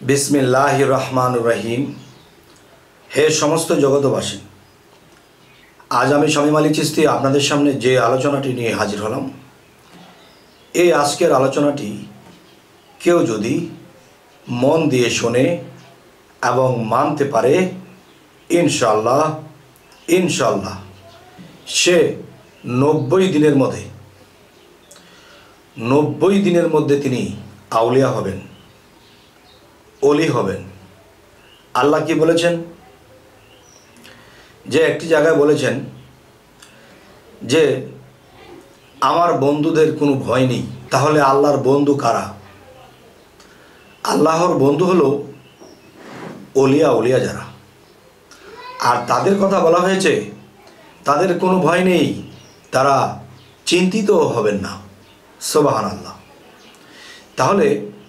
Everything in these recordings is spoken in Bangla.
बिस्मिल्लाहिर रहमानिर रहीम। हे समस्त जगतबासी, आज आमी शामीम आली चिश्ती आपनादेर सामने जे आलोचनाटी निये हाजिर हलाम, এই আজকের আলোচনাটি কেউ যদি মন দিয়ে শোনে এবং মানতে পারে ইনশাআল্লাহ ইনশাআল্লাহ সে 90 দিনের মধ্যে তিনি আউলিয়া হবেন, ওলি হবেন। আল্লাহ কি বলেছেন? যে একটি জায়গায় বলেছেন যে আমার বন্ধুদের কোনো ভয় নেই। তাহলে আল্লাহর বন্ধু কারা? আল্লাহর বন্ধু হলো ওলিয়া যারা, আর তাদের কথা বলা হয়েছে তাদের কোনো ভয় নেই, তারা চিন্তিত হবেন না। সুবহানাল্লাহ। তাহলে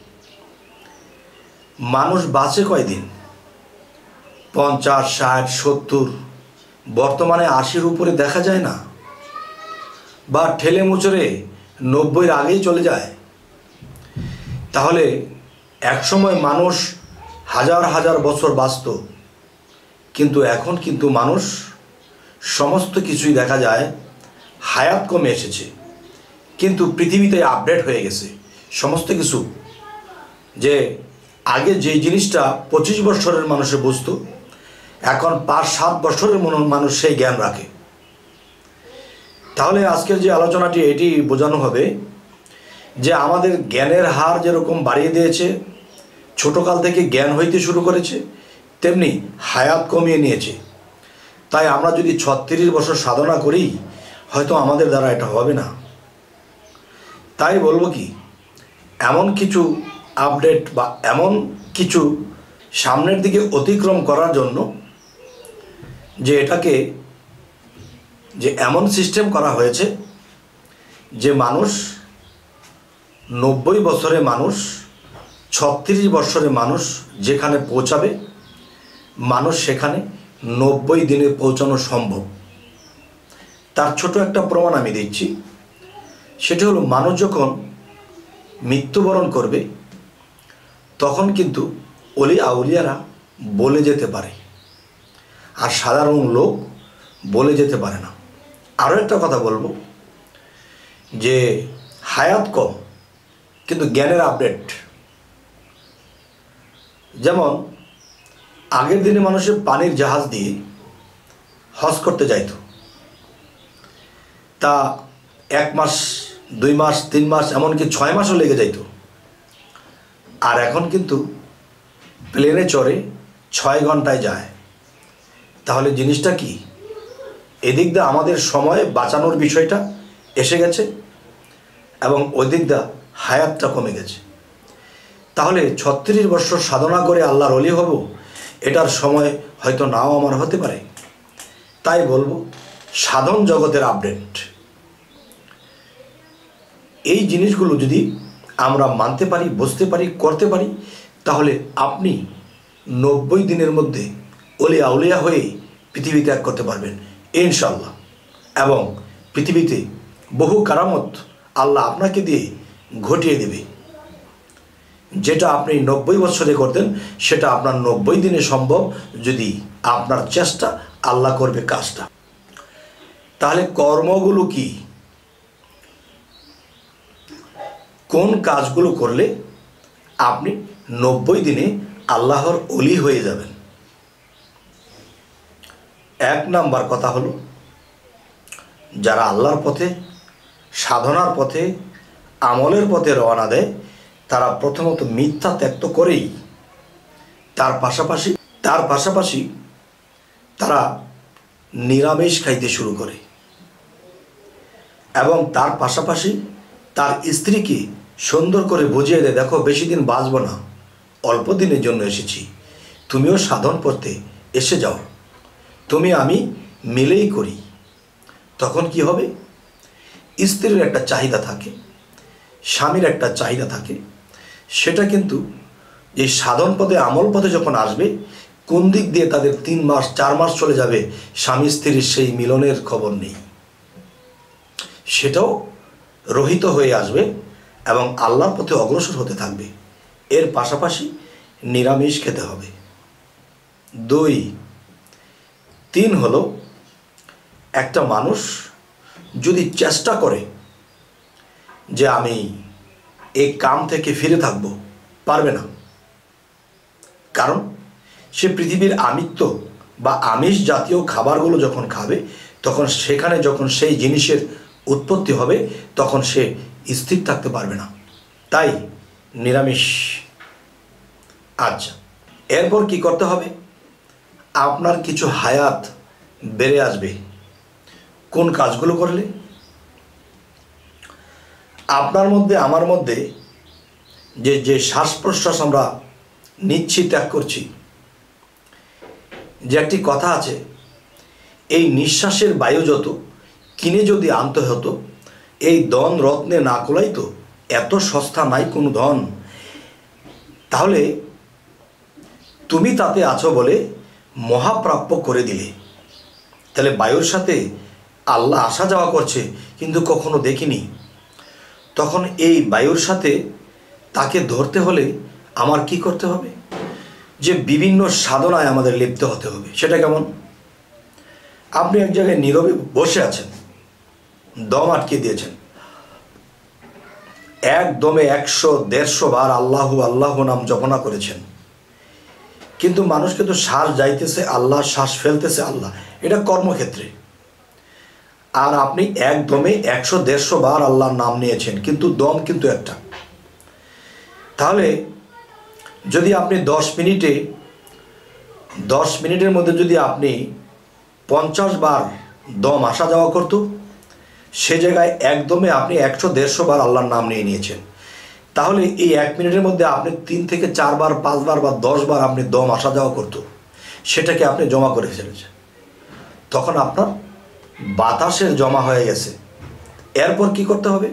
মানুষ বাঁচে কয়দিন? 50, 60, 70, বর্তমানে 80-র উপরে দেখা যায় না, বা ঠেলে মুচড়ে 90-এর আগেই চলে যায়। তাহলে একসময় মানুষ হাজার হাজার বছর বাঁচত, কিন্তু এখন কিন্তু মানুষ সমস্ত কিছুই দেখা যায় হায়াত কমে এসেছে, কিন্তু পৃথিবীতে আপডেট হয়ে গেছে সমস্ত কিছু। যে আগে যে জিনিসটা 25 বছরের মানুষে বুঝত, এখন 5-7 বছরের মানুষ সেই জ্ঞান রাখে। তাহলে আজকের যে আলোচনাটি এটি বোঝানো হবে যে আমাদের জ্ঞানের হার যেরকম বাড়িয়ে দিয়েছে, ছোটকাল থেকে জ্ঞান হইতে শুরু করেছে, তেমনি হায়াত কমিয়ে নিয়েছে। তাই আমরা যদি 36 বছর সাধনা করি, হয়তো আমাদের দ্বারা এটা হবে না। তাই বলবো কি, এমন কিছু আপডেট বা এমন কিছু সামনের দিকে অতিক্রম করার জন্য যে এটাকে যে এমন সিস্টেম করা হয়েছে যে মানুষ 90 বছরে মানুষ, 36 বছরে মানুষ যেখানে পৌঁছাবে, মানুষ সেখানে 90 দিনে পৌঁছানো সম্ভব। তার ছোট একটা প্রমাণ আমি দিচ্ছি। সেটা হলো, মানুষ যখন মৃত্যুবরণ করবে তখন কিন্তু ওলি আউলিয়ারা বলে যেতে পারে, আর সাধারণ লোক বলে যেতে পারে না। আরও একটা কথা বলবো যে হায়াত কম কিন্তু জ্ঞানের আপডেট। যেমন আগের দিনে মানুষের পানির জাহাজ দিয়ে হজ করতে যাইত, তা 1 মাস, 2 মাস, 3 মাস, এমনকি 6 মাসও লেগে যাইত। আর এখন কিন্তু প্লেনে চড়ে 6 ঘন্টায় যায়। তাহলে জিনিসটা কি? এদিক দিয়ে আমাদের সময় বাঁচানোর বিষয়টা এসে গেছে এবং ওই দিক দিয়ে হায়াতটা কমে গেছে। তাহলে 36 বছর সাধনা করে আল্লাহর ওলি হব, এটার সময় হয়তো নাও আমার হতে পারে। তাই বলবো, সাধন জগতের আপডেট এই জিনিসগুলো যদি আমরা মানতে পারি, বুঝতে পারি, করতে পারি, তাহলে আপনি 90 দিনের মধ্যে ওলি আউলিয়া হয়ে পৃথিবী ত্যাগ করতে পারবেন ইনশাআল্লাহ। এবং পৃথিবীতে বহু কারামত আল্লাহ আপনাকে দিয়ে ঘটিয়ে দেবে। যেটা আপনি 90 বছরে করতেন, সেটা আপনার 90 দিনে সম্ভব, যদি আপনার চেষ্টা, আল্লাহ করবে কাজটা। তাহলে কর্মগুলো কি? কোন কাজগুলো করলে আপনি 90 দিনে আল্লাহর ওলি হয়ে যাবেন? 1 নাম্বার কথা হলো, যারা আল্লাহর পথে, সাধনার পথে, আমলের পথে রওনা দেয়, তারা প্রথমত মিথ্যা ত্যাগ করেই তার পাশাপাশি তারা নিরামিষ খাইতে শুরু করে, এবং তার পাশাপাশি তার স্ত্রীকে সুন্দর করে বুঝিয়ে দেয়, দেখো বেশি দিন বাঁচব না, অল্প দিনের জন্য এসেছি, তুমিও সাধন পথে এসে যাও, তুমি আমি মিলেই করি। তখন কি হবে? স্ত্রীর একটা চাহিদা থাকে, স্বামীর একটা চাহিদা থাকে। সেটা কিন্তু এই সাধন পথে, আমল পথে যখন আসবে, কোন দিক দিয়ে তাদের 3 মাস 4 মাস চলে যাবে, স্বামী স্ত্রীর সেই মিলনের খবর নেই। সেটাও রহিত হয়ে আসবে এবং আল্লাহর পথে অগ্রসর হতে থাকবে। এর পাশাপাশি নিরামিষ খেতে হবে। 2, 3 হলো একটা মানুষ যদি চেষ্টা করে যে আমি এই কাম থেকে ফিরে থাকবো, পারবে না। কারণ সে পৃথিবীর আমিত্ব বা আমিষ জাতীয় খাবারগুলো যখন খাবে, তখন সেখানে যখন সেই জিনিসের উৎপত্তি হবে, তখন সে স্থির থাকতে পারবে না। তাই নিরামিষ। আচ্ছা, এরপর কি করতে হবে? আপনার কিছু হায়াত বেড়ে আসবে। কোন কাজগুলো করলে? আপনার মধ্যে আমার মধ্যে যে শ্বাস প্রশ্বাস আমরা নিচ্ছি, ত্যাগ করছি, যে একটি কথা আছে, এই নিঃশ্বাসের বায়ু যত কিনে যদি আনতে হতো, এই ধন রত্নে না কোলাইতো, এত সস্তা নাই কোনো ধন। তাহলে তুমি তাতে আছো বলে মহাপ্রাপ্য করে দিলে। তাহলে বায়ুর সাথে আল্লাহ আসা যাওয়া করছে, কিন্তু কখনো দেখিনি। তখন এই বায়ুর সাথে তাকে ধরতে হলে আমার কি করতে হবে? যে বিভিন্ন সাধনায় আমাদের লিপ্ত হতে হবে। সেটা কেমন? আপনি এক জায়গায় নীরবে বসে আছেন, দম আটকে দিয়েছেন, একদমে 100-150 বার আল্লাহ আল্লাহ নাম জপনা করেছেন, কিন্তু মানুষকে তো শ্বাস যাইতেছে আল্লাহ, শ্বাস ফেলতেছে আল্লাহ, এটা কর্মক্ষেত্রে। আর আপনি একদমে 100-150 বার আল্লাহর নাম নিয়েছেন, কিন্তু দম কিন্তু একটা। তাহলে যদি আপনি 10 মিনিটের মধ্যে যদি আপনি 50 বার দম আসা যাওয়া করতো, সে জায়গায় একদমে আপনি 100-150 বার আল্লাহর নাম নিয়ে নিয়েছেন। তাহলে এই 1 মিনিটের মধ্যে আপনি 3 থেকে 4 বার, 5 বার বা 10 বার আপনি দম আসা যাওয়া করতো, সেটাকে আপনি জমা করে ফেলেছেন। তখন আপনার বাতাসের জমা হয়ে গেছে। এরপর কি করতে হবে?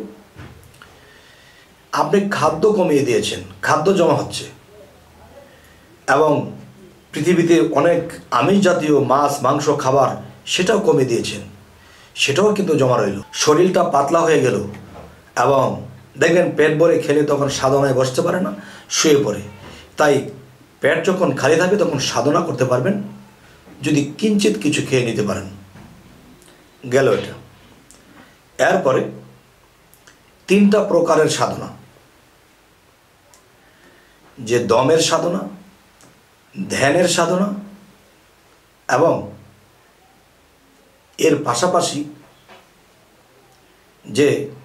আপনি খাদ্য কমিয়ে দিয়েছেন, খাদ্য জমা হচ্ছে, এবং পৃথিবীতে অনেক আমিষ জাতীয় মাছ মাংস খাবার সেটাও কমিয়ে দিয়েছেন, সেটাও কিন্তু জমা রইল। শরীরটা পাতলা হয়ে গেল, এবং দেখবেন পেট ভরে খেলে তখন সাধনায় বসতে পারে না, শুয়ে পড়ে। তাই পেট যখন খালি থাকবে তখন সাধনা করতে পারবেন, যদি কিঞ্চিত কিছু খেয়ে নিতে পারেন। গেল এটা। এরপরে 3টা প্রকারের সাধনা, যে দমের সাধনা, ধ্যানের সাধনা, এবং এর পাশাপাশি যে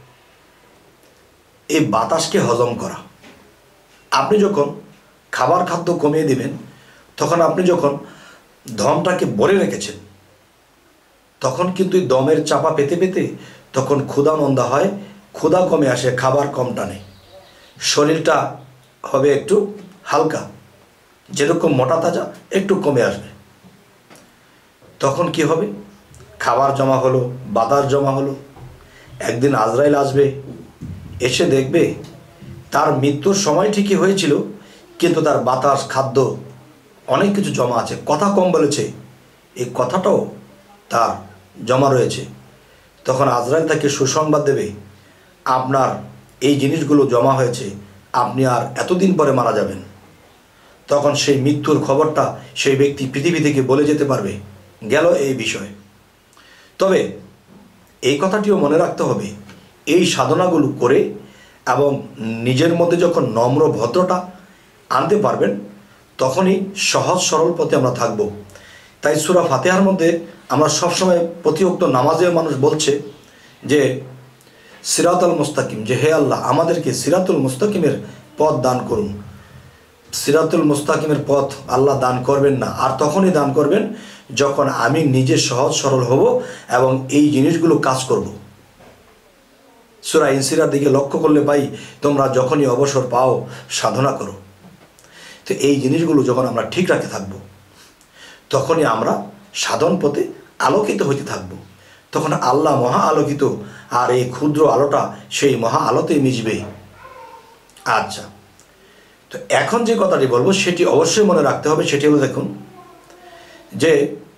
এই বাতাসকে হজম করা। আপনি যখন খাবার খাদ্য কমিয়ে দিবেন, তখন আপনি যখন দমটাকে ভরে রেখেছেন, তখন কিন্তু দমের চাপা পেতে পেতে তখন ক্ষুধা মন্দা হয়, ক্ষুধা কমে আসে, খাবার কম টানে, শরীরটা হবে একটু হালকা, যেরকম মোটা তাজা একটু কমে আসবে। তখন কি হবে? খাবার জমা হলো, বাতাস জমা হলো। একদিন আজরাইল আসবে, এসে দেখবে তার মৃত্যুর সময় ঠিকই হয়েছিল, কিন্তু তার বাতাস, খাদ্য অনেক কিছু জমা আছে, কথা কম বলেছে, এই কথাটাও তার জমা রয়েছে। তখন আজরাইল তাকে সুসংবাদ দেবে, আপনার এই জিনিসগুলো জমা হয়েছে, আপনি আর এতদিন পরে মারা যাবেন। তখন সেই মৃত্যুর খবরটা সেই ব্যক্তি পৃথিবী থেকে বলে যেতে পারবে। গেল এই বিষয়। তবে এই কথাটিও মনে রাখতে হবে, এই সাধনাগুলো করে এবং নিজের মধ্যে যখন নম্র ভদ্রতা আনতে পারবেন, তখনই সহজ সরল পথে আমরা থাকব। তাই সূরা ফাতিহার মধ্যে আমরা সবসময় প্রতিউক্ত নামাজেও মানুষ বলছে যে সিরাতুল মুস্তাকিম, যে হে আল্লাহ আমাদেরকে সিরাতুল মুস্তাকিমের পথ দান করুন। সিরাতুল মুস্তাকিমের পথ আল্লাহ দান করবেন না, আর তখনই দান করবেন যখন আমি নিজে সহজ সরল হব এবং এই জিনিসগুলো কাজ করব। সূরা ইনসিরার দিকে লক্ষ্য করলে পাই, তোমরা যখনই অবসর পাও সাধনা করো। তো এই জিনিসগুলো যখন আমরা ঠিক রাখে থাকব, তখনই আমরা সাধন পথে আলোকিত হইতে থাকব। তখন আল্লাহ মহা আলোকিত, আর এই ক্ষুদ্র আলোটা সেই মহা আলোতেই মিশবে। আচ্ছা, তো এখন যে কথাটি বলবো সেটি অবশ্যই মনে রাখতে হবে। সেটি হলো, দেখুন যে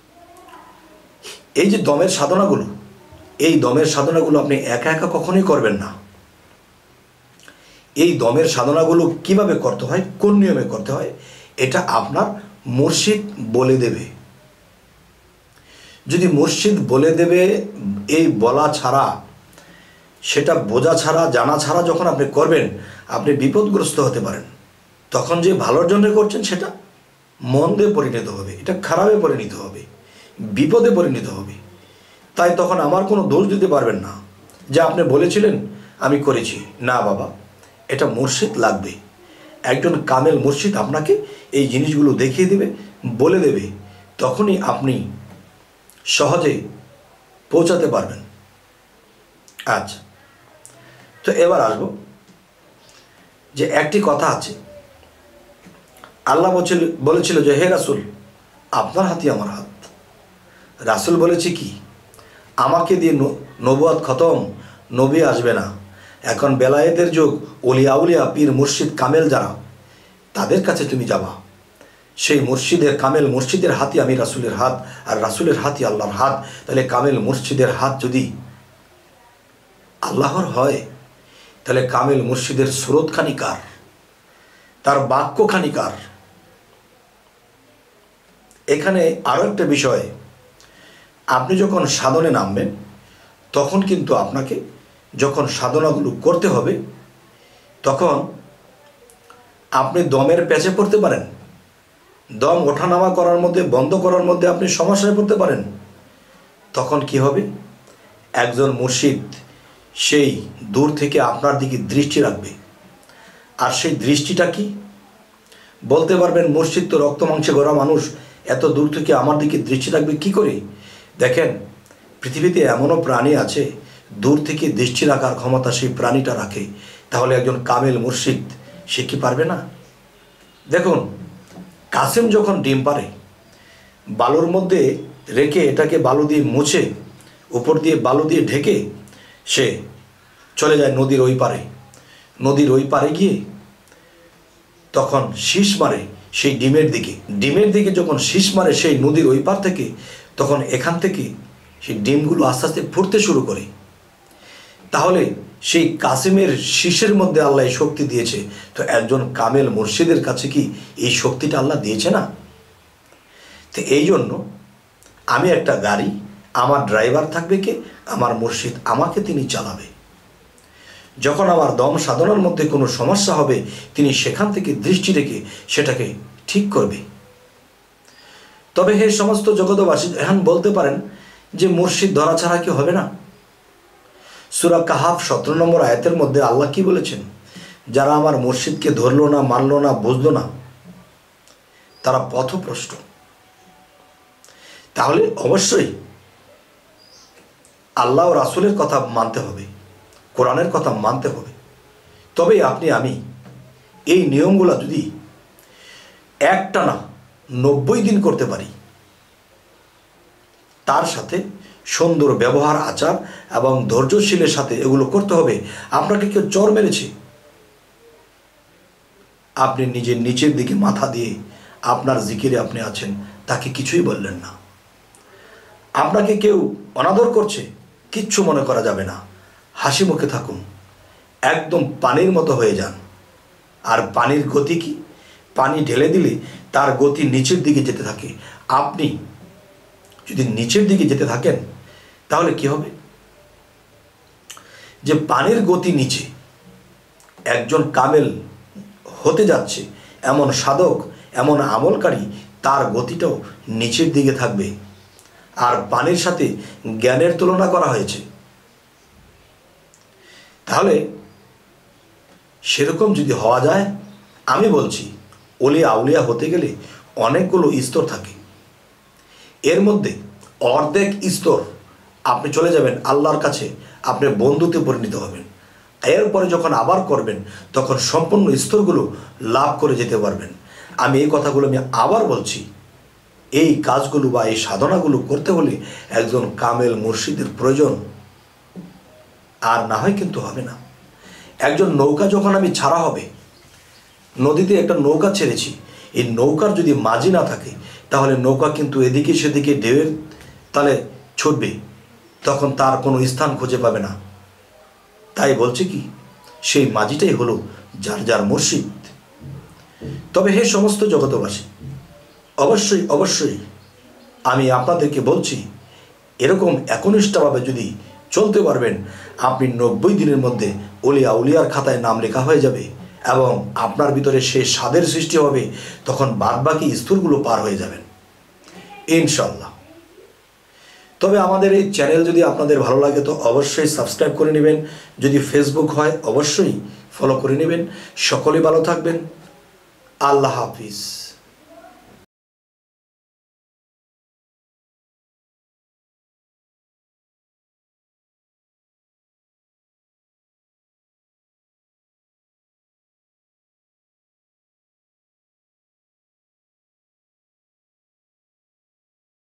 এই যে দমের সাধনাগুলো, এই দমের সাধনাগুলো আপনি একা একা কখনোই করবেন না। এই দমের সাধনাগুলো কিভাবে করতে হয়, কোন নিয়মে করতে হয়, এটা আপনার মুর্শিদ বলে দেবে। যদি মুর্শিদ বলে দেবে, এই বলা ছাড়া, সেটা বোঝা ছাড়া, জানা ছাড়া যখন আপনি করবেন, আপনি বিপদগ্রস্ত হতে পারেন। তখন যে ভালোর জন্য করছেন সেটা মন্দে পরিণত হবে, এটা খারাপে পরিণত হবে, বিপদে পরিণত হবে। তাই তখন আমার কোনো দোষ দিতে পারবেন না যে আপনি বলেছিলেন আমি করেছি। না বাবা, এটা মুর্শিদ লাগবে। একজন কামেল মুর্শিদ আপনাকে এই জিনিসগুলো দেখিয়ে দেবে, বলে দেবে, তখনই আপনি সহজে পৌঁছাতে পারবেন। আচ্ছা, তো এবার আসবো যে একটি কথা আছে, আল্লাহ বলেছিল যে হে রাসূল, আপনার হাতই আমার হাত। রাসূল বলেছে কি, আমাকে দিয়ে নবুয়াত খতম, নবী আসবে না, এখন বেলায়েতের যুগ, ওলিয়া উলিয়া পীর মুর্শিদ কামেল যারা, তাদের কাছে তুমি যাবা। সেই মুর্শিদের, কামেল মুর্শিদের হাতই আমি রাসূলের হাত, আর রাসূলের হাতই আল্লাহর হাত। তাহলে কামেল মুর্শিদের হাত যদি আল্লাহর হয়, তাহলে কামেল মুর্শিদের সুরতখানি কার, তার বাক্যখানি কার? এখানে আরও একটা বিষয়, আপনি যখন সাধনে নামবেন, তখন কিন্তু আপনাকে যখন সাধনাগুলো করতে হবে, তখন আপনি দমের প্যাচে পড়তে পারেন। দম ওঠানামা করার মধ্যে, বন্ধ করার মধ্যে আপনি সমস্যায় পড়তে পারেন। তখন কি হবে, একজন মুর্শিদ সেই দূর থেকে আপনার দিকে দৃষ্টি রাখবে। আর সেই দৃষ্টিটা কি বলতে পারবেন, মুর্শিদ তো রক্ত মাংসে গড়া মানুষ, এত দূর থেকে আমার দিকে দৃষ্টি রাখবে কি করে? দেখেন, পৃথিবীতে এমনও প্রাণী আছে দূর থেকে দৃষ্টি রাখার ক্ষমতা সেই প্রাণীটা রাখে। তাহলে একজন কামেল মুর্শিদ সে কি পারবে না? দেখুন, কাসেম যখন ডিম পারে, বালুর মধ্যে রেখে এটাকে বালু দিয়ে মুছে, উপর দিয়ে বালু দিয়ে ঢেকে সে চলে যায় নদীর ওই পারে। নদীর ওই পারে গিয়ে তখন শীষ মারে সেই ডিমের দিকে যখন শীষ মারে সেই নদীর ওই পার থেকে, তখন এখান থেকে সেই ডিমগুলো আস্তে আস্তে ফুটতে শুরু করে। তাহলে সেই কাসেমের শীষের মধ্যে আল্লাহ এই শক্তি দিয়েছে, তো একজন কামেল মুর্শিদের কাছে কি এই শক্তিটা আল্লাহ দিয়েছে না? তো এই জন্য আমি একটা গাড়ি, আমার ড্রাইভার থাকবে কে? আমার মুর্শিদ, আমাকে তিনি চালাবে। যখন আমার দম সাধনার মধ্যে কোনো সমস্যা হবে, তিনি সেখান থেকে দৃষ্টি রেখে সেটাকে ঠিক করবে। তবে হে সমস্ত জগতবাসী, এখন বলতে পারেন যে মুর্শিদ ধরা ছাড়া কি হবে না? সূরা কাহাফ 17 নম্বর আয়াতের মধ্যে আল্লাহ কি বলেছেন, যারা আমার মুর্শিদকে ধরলো না, মানলো না, বুঝলো না, তারা পথভ্রষ্ট। তাহলে অবশ্যই আল্লাহ ও রাসূলের কথা মানতে হবে, কোরআনের কথা মানতে হবে। তবে আপনি আমি এই নিয়মগুলো যদি একটানা 90 দিন করতে পারি, তার সাথে সুন্দর ব্যবহার, আচার এবং ধৈর্যশীলের সাথে এগুলো করতে হবে। আপনাকে কেউ চর মেরেছে, আপনি নিজের নিচের দিকে মাথা দিয়ে আপনার জিকিরে আপনি আছেন, তাকে কিছুই বললেন না। আপনাকে কেউ অনাদর করছে, কিচ্ছু মনে করা যাবে না, হাসি মুখে থাকুন, একদম পানির মতো হয়ে যান। আর পানির গতি কি? পানি ঢেলে দিলে তার গতি নিচের দিকে যেতে থাকে। আপনি যদি নিচের দিকে যেতে থাকেন, তাহলে কি হবে, যে পানির গতি নিচে, একজন কামেল হতে যাচ্ছে এমন সাধক, এমন আমলকারী, তার গতিটাও নিচের দিকে থাকবে। আর পানির সাথে জ্ঞানের তুলনা করা হয়েছে। তাহলে সেরকম যদি হওয়া যায়, আমি বলছি ওলিয়া আউলিয়া হতে গেলে অনেকগুলো স্তর থাকে। এর মধ্যে অর্ধেক স্তর আপনি চলে যাবেন আল্লাহর কাছে, আপনি বন্ধুতে পরিণত হবেন। এরপরে যখন আবার করবেন, তখন সম্পূর্ণ স্তরগুলো লাভ করে যেতে পারবেন। আমি এই কথাগুলো আমি আবার বলছি, এই কাজগুলো বা এই সাধনাগুলো করতে হলে একজন কামেল মুর্শিদের প্রয়োজন, আর না হয় কিন্তু হবে না। একজন নৌকা যখন আমি ছাড়া হবে, নদীতে একটা নৌকা ছেড়েছি, এই নৌকার যদি মাঝি না থাকে, তাহলে নৌকা কিন্তু এদিকে সেদিকে ঢেউয়ের তালে ছুটবে, তখন তার কোনো স্থান খুঁজে পাবে না। তাই বলছি কি, সেই মাঝিটাই হলো যার যার মুর্শিদ। তবে হে সমস্ত জগতবাসী, অবশ্যই অবশ্যই আমি আপনাদেরকে বলছি, এরকম একনিষ্ঠভাবে যদি চলতে পারবেন, আপনি 90 দিনের মধ্যে অলিয়া উলিয়ার খাতায় নাম লেখা হয়ে যাবে এবং আপনার ভিতরে সেই স্বাদের সৃষ্টি হবে, তখন বাদবাকি স্তরগুলো পার হয়ে যাবেন ইনশাল্লাহ। তবে আমাদের এই চ্যানেল যদি আপনাদের ভালো লাগে তো অবশ্যই সাবস্ক্রাইব করে নেবেন, যদি ফেসবুক হয় অবশ্যই ফলো করে নেবেন। সকলে ভালো থাকবেন। আল্লাহ হাফিজ।